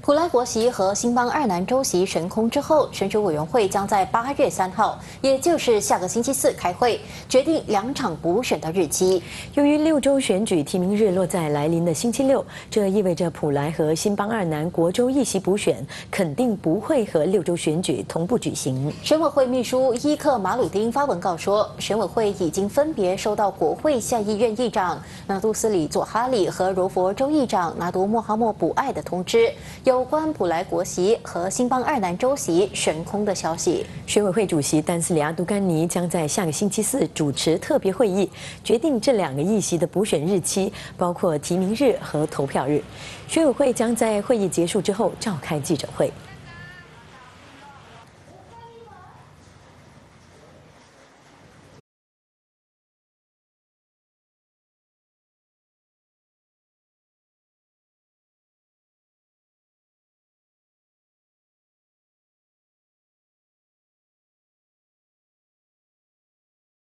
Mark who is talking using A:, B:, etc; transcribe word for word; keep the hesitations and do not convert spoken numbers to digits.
A: 普莱国席和新邦二南州席悬空之后，选举委员会将在八月三号，也就是下个星期四开会，决定两场补选的日期。
B: 由于六州选举提名日落在来临的星期六，这意味着普莱和新邦二南国州议席补选肯定不会和六州选举同步举行。
A: 选委会秘书伊克马鲁丁发文告说，选委会已经分别收到国会下议院议长纳杜斯里佐哈里和柔佛州议长拿督莫哈默卜艾的通知。 有关普莱国席和新邦二南州席悬空的消息，
B: 选委会主席丹斯里阿杜甘尼将在下个星期四主持特别会议，决定这两个议席的补选日期，包括提名日和投票日。选委会将在会议结束之后召开记者会。